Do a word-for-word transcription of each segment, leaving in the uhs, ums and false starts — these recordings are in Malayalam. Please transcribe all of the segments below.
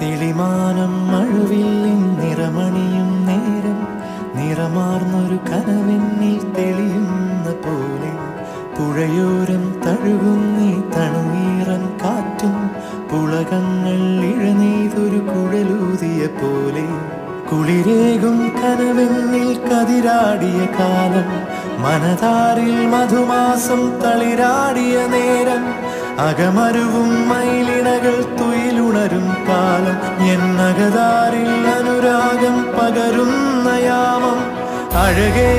തെളിമാനം മഴവില്ലിൻ നിറമണിയും നേരം നിറമാർന്നൊരു കനവെന്നിൽ തെളിയുന്ന പോലെ പുഴയോരം തഴുകുന്നീ തണുനീറൻ കാറ്റും പുളകങ്ങൾ ഇഴനെയ്തൊരു കുഴലൂതിയ പോലെ കുളിരേകും കനവെന്നിൽ കതിരാടിയ കാലം മനതാരിൽ മധുമാസം തളിരാടിയ നേരം അകമരുവും മയിലിണകൾ തുയിലുണരും കാലം എന്നകതാരിൽ അനുരാഗം പകരുന്ന യാമം അഴകേ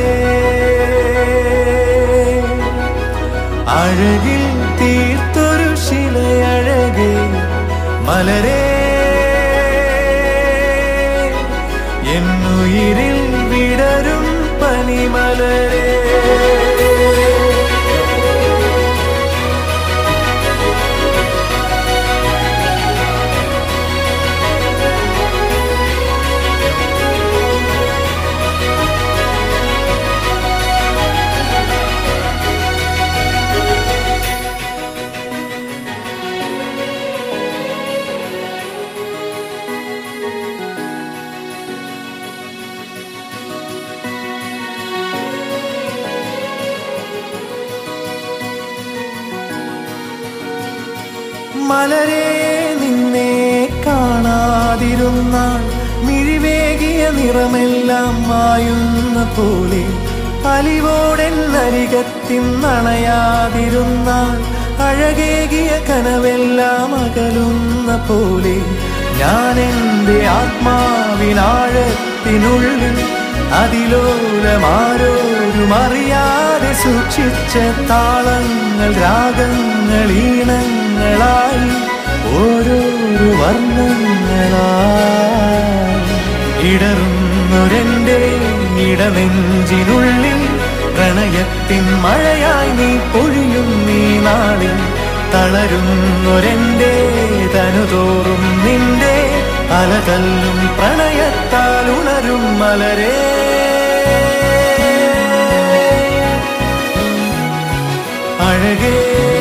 അഴകിൽ തീർത്തൊരു ശിലയഴകേ മലരേ എന്നുയിരിൽ വിടരും പനിമലരേ മലരേ നിന്നെ കാണാതിരുന്നാൽ മിഴിവേകിയ നിറമെല്ലാം മായുന്ന പോലെ അലിവോടെന്നരികത്തിന്നണയാതിരുന്നാൽ അഴകേകിയ കനവെല്ലാം അകലുന്ന പോലെ ഞാൻ എൻ്റെ ആത്മാവിനാഴത്തിനുള്ളിൽ അതിലോലമാരോരും അറിയാതെ സൂക്ഷിച്ച താളങ്ങൾ രാഗങ്ങൾ ഈണങ്ങളായി ഓരോരോ വർണ്ണങ്ങളായി ഇടറുന്നൊരെൻ്റെ ഇടനെഞ്ചിനുള്ളിൽ പ്രണയത്തിൻ മഴയായി നീ പൊഴിയും നീ നാളിൽ തളരുന്നൊരെൻ്റെ തനുതോറും നിന്റെ അലതല്ലും പ്രണയത്താൽ ഉണരും മലരേ അഴകേ